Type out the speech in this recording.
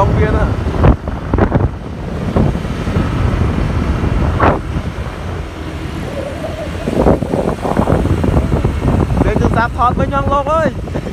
trong kia nữa. Để cho sạp thọt với nhau luôn ơi.